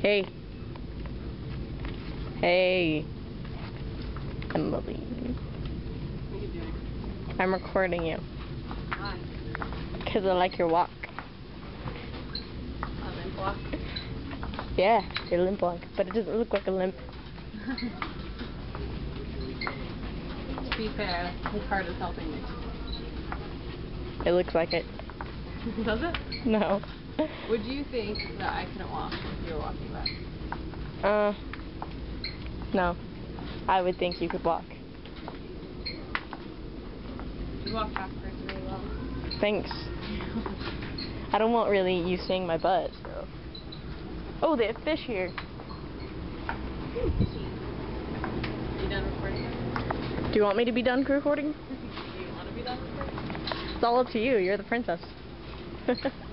Hey. Hey. Emily. What are you doing? I'm recording you. Why? Because I like your walk. A limp walk? Yeah, your limp walk. But it doesn't look like a limp. To be fair, his heart is helping me. It looks like it. Does it? No. Would you think that I couldn't walk if you were walking back? No. I would think you could walk. You walk backwards really well. Thanks. I don't want really you seeing my butt, so. Oh, they have fish here. You done recording? Do you want me to be done recording? Do you want to be done recording? It's all up to you. You're the princess.